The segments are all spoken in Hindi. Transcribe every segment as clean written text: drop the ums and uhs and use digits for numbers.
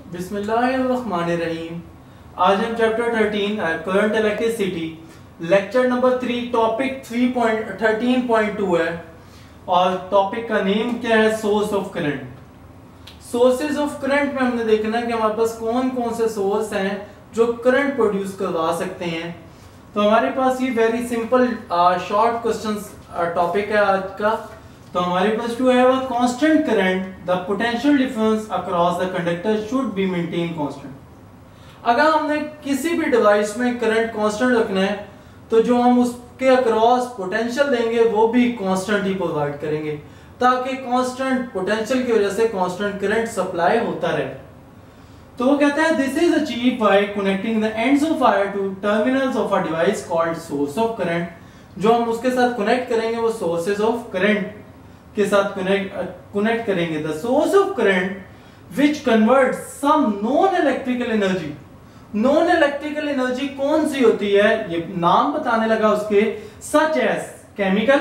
बिस्मिल्लाहिर्रहमानिर्रहीम। आज हम chapter 13 current electricity lecture number 3 topic 3.13.2 है और टॉपिक का नेम क्या है, source of current. Sources of current में हमने देखना है कि हमारे पास कौन कौन से सोर्स हैं जो करंट प्रोड्यूस करवा सकते हैं। तो हमारे पास ये very simple short questions topic है आज का। तो हमारे पास to have a constant current the potential difference across the conductor should be maintain constant. अगर हमने किसी भी डिवाइस में करंट कांस्टेंट रखना है तो जो हम उसके अक्रॉस पोटेंशियल देंगे वो भी कांस्टेंट ही प्रोवाइड करेंगे ताकि कांस्टेंट पोटेंशियल की वजह से कांस्टेंट करंट सप्लाई होता रहे। तो वो कहता है this is achieved by connecting the ends of wire to terminals of a device called source of current. जो हम उसके साथ कनेक्ट करेंगे वो सोर्सेज ऑफ करंट के साथ कनेक्ट करेंगे। The source of current which converts some non electrical energy. Non electrical energy कौन सी होती है ये नाम बताने लगा उसके, सच एज केमिकल,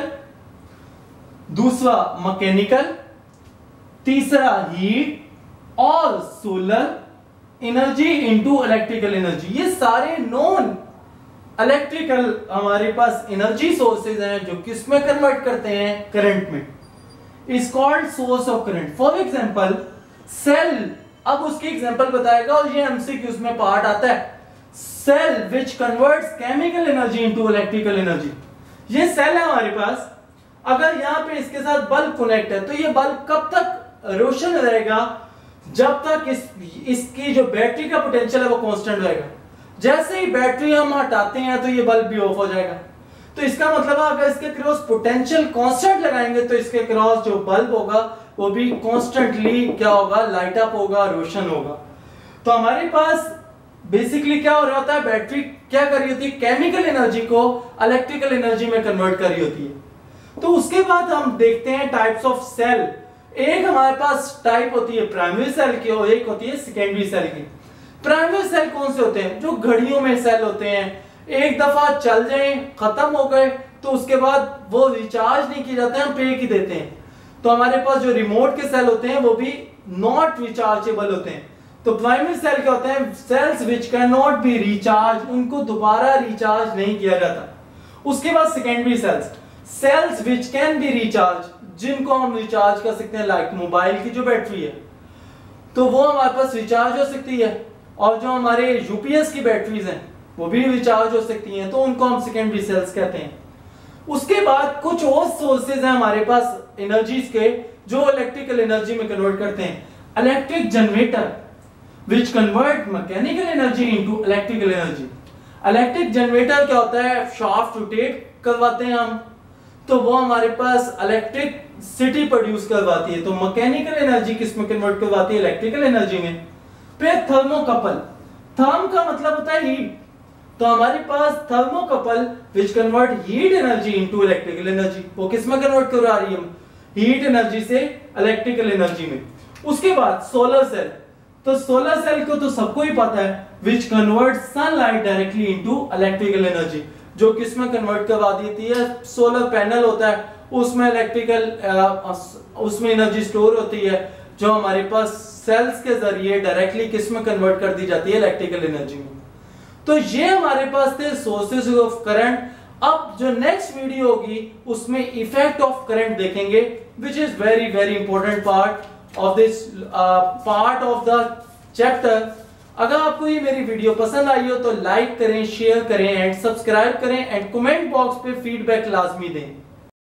दूसरा मैकेनिकल, तीसरा हीट और solar energy into electrical energy. ये सारे नॉन इलेक्ट्रिकल हमारे पास एनर्जी सोर्सेज हैं जो किस में कन्वर्ट करते हैं, करंट में। Is called source of current. For example cell, अब उसकी एग्जांपल बताएगा और ये एमसीक्यूज में पार्ट आता है। Cell which converts chemical energy into electrical energy. ये सेल है हमारे पास, अगर यहां पे इसके साथ बल्ब कनेक्ट है तो ये बल्ब कब तक रोशन रहेगा, जब तक इसकी जो बैटरी का पोटेंशियल है वो कांस्टेंट रहेगा। जैसे ही बैटरी हम हटाते हैं तो ये बल्ब भी ऑफ हो जाएगा। तो इसका मतलब है अगर इसके क्रॉस पोटेंशियल कांस्टेंट लगाएंगे तो इसके क्रॉस जो बल्ब होगा वो भी कांस्टेंटली क्या होगा, लाइट अप होगा, रोशन होगा। तो हमारे पास बेसिकली क्या हो रहा होता है, बैटरी क्या कर रही होती है, केमिकल एनर्जी को इलेक्ट्रिकल एनर्जी में कन्वर्ट कर रही होती है। तो उसके बाद हम देखते हैं टाइप्स ऑफ सेल। एक हमारे पास टाइप होती है प्राइमरी सेल की और एक होती है सेकेंडरी सेल की। प्राइमरी सेल कौन से होते हैं, जो घड़ियों में सेल होते हैं, एक दफा चल जाए खत्म हो गए तो उसके बाद वो रिचार्ज नहीं किए जाते हैं, हम पे की देते हैं। तो हमारे पास जो रिमोट के सेल होते हैं वो भी नॉट रिचार्जेबल होते हैं। तो प्राइमरी सेल क्या होते हैं, cells which can not be recharge, उनको दोबारा रिचार्ज नहीं किया जाता। उसके बाद secondary cells, cells which can be recharge, जिनको हम रिचार्ज कर सकते हैं, लाइक मोबाइल की जो बैटरी है तो वो हमारे पास रिचार्ज हो सकती है, और जो हमारे यूपीएस की बैटरीज हैं वो भी रिचार्ज हो सकती हैं, तो उनको हम सेकेंडरी सेल्स कहते हैं। उसके बाद कुछ और सोर्सेज हैं हमारे पास एनर्जीज के जो इलेक्ट्रिकल एनर्जी में कन्वर्ट करते हैं। Electric generator which convert mechanical energy into electrical energy. Electric generator क्या होता है, शाफ्ट रोटेट करवाते हैं हम, तो वो हमारे पास इलेक्ट्रिसिटी प्रोड्यूस करवाती है। तो मैकेनिकल एनर्जी किस में कन्वर्ट करवाती है, इलेक्ट्रिकल एनर्जी में। फिर थर्मोकपल, थर्म का मतलब होता है हीट, तो हमारे पास thermocouple which convert heat energy into electrical energy, वो किस में कन्वर्ट करवा रही है, हीट एनर्जी से इलेक्ट्रिकल एनर्जी में। उसके बाद सोलर सेल, तो सोलर सेल को तो सबको ही पता है, which convert sunlight directly into electrical energy, जो किस में कन्वर्ट करवा देती है, सोलर पैनल होता है उसमें इलेक्ट्रिकल उसमें एनर्जी स्टोर होती है जो हमारे पास सेल्स के जरिए डायरेक्टली किस में कन्वर्ट कर दी जाती है, इलेक्ट्रिकल एनर्जी में। तो ये हमारे पास थे सोर्सेज ऑफ करंट। अब जो नेक्स्ट वीडियो होगी उसमें इफेक्ट ऑफ करंट देखेंगे, which is very very important part of this part of the chapter. अगर आपको ये मेरी वीडियो पसंद आई हो तो लाइक करें, शेयर करें एंड सब्सक्राइब करें एंड कमेंट बॉक्स पे फीडबैक लाजमी दें।